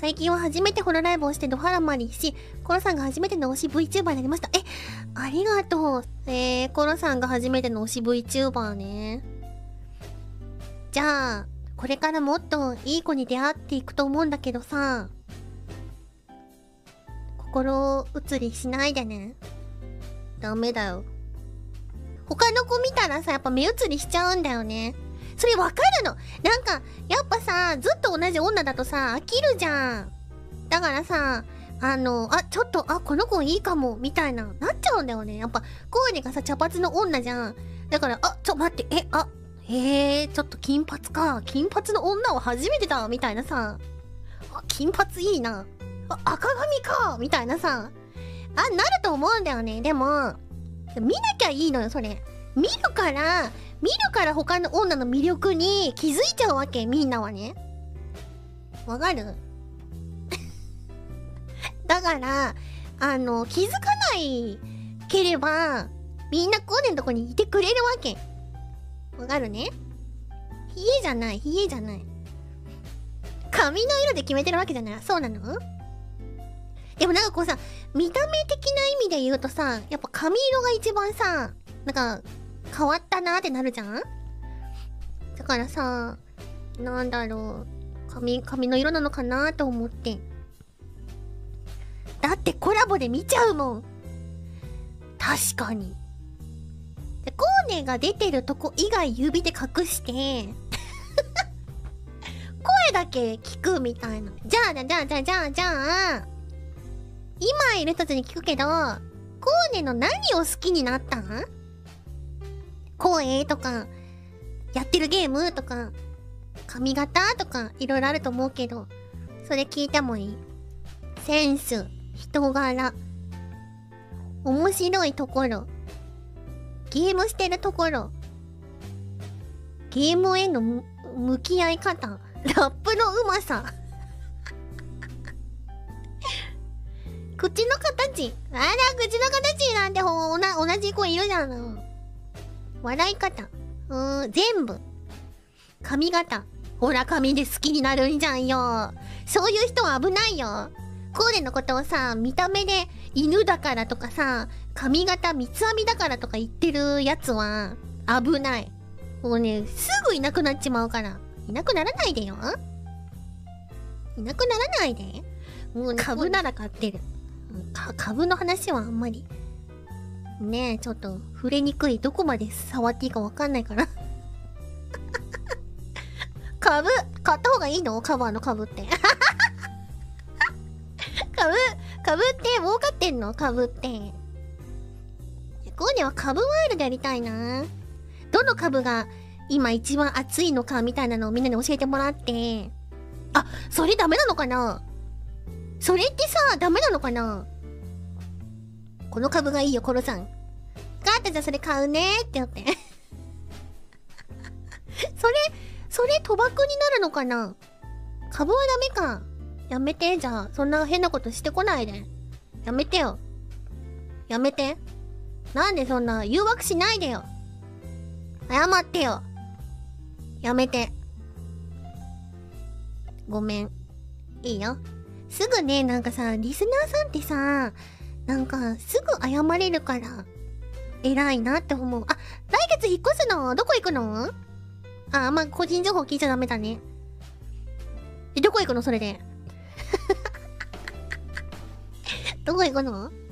最近は初めてホロライブをしてドハラマりし、コロさんが初めての推し VTuber になりました。ありがとう。コロさんが初めての推し VTuber ね。じゃあ、これからもっといい子に出会っていくと思うんだけどさ、心移りしないでね。ダメだよ。他の子見たらさ、やっぱ目移りしちゃうんだよね。それわかるの。なんか、やっぱさ、ずっと同じ女だとさ、飽きるじゃん。だからさ、ちょっと、この子いいかも、みたいな、なっちゃうんだよね。やっぱ、コーネがさ、茶髪の女じゃん。だから、待って、ちょっと金髪か。金髪の女は初めてだ、みたいなさ。金髪いいな。赤髪か、みたいなさ。なると思うんだよね。でも、見なきゃいいのよ、それ。見るから他の女の魅力に気づいちゃうわけ、みんなはね。わかる？だから、気づかないければ、みんなコーネのとこにいてくれるわけ。わかるね？冷えじゃない。髪の色で決めてるわけじゃない。そうなの？でもなんかこうさ、見た目的な意味で言うとさ、やっぱ髪色が一番さ、なんか、変わったなーってなるじゃん？だからさ、なんだろう、髪の色なのかなと思って。だってコラボで見ちゃうもん。確かに。で、コーネが出てるとこ以外指で隠して声だけ聞くみたいな。じゃあ、今いる人たちに聞くけど、コーネの何を好きになったん？声とか、やってるゲームとか、髪型とか、いろいろあると思うけど、それ聞いてもいい？センス、人柄、面白いところ、ゲームしてるところ、ゲームへの向き合い方、ラップのうまさ、口の形、口の形なんて同じ子いるじゃん。笑い方。全部。髪型。ほら、髪で好きになるんじゃんよ。そういう人は危ないよ。コーネのことをさ、見た目で犬だからとかさ、髪型三つ編みだからとか言ってるやつは、危ない。もうね、すぐいなくなっちまうから。いなくならないでよ。いなくならないで。もうね、株なら買ってる。株の話はあんまり。ねえ、ちょっと触れにくい。どこまで触っていいかわかんないから株買った方がいいの？カバーの株って株って儲かってんの？株ってコーネは株ワールドやりたいな。どの株が今一番熱いのかみたいなのをみんなに教えてもらって。それダメなのかな？それってさ、ダメなのかな？この株がいいよ、コロさん。ガータじゃあそれ買うねって言ってそれ賭博になるのかな？株はダメか。やめて、じゃあ。そんな変なことしてこないで。やめてよ。やめて。なんでそんな誘惑しないでよ。謝ってよ。やめて。ごめん。いいよ。すぐね、なんかさ、リスナーさんってさ、なんか、すぐ謝れるから、偉いなって思う。来月引っ越すの？どこ行くの？個人情報聞いちゃダメだね。どこ行くのそれで。どこ行くの？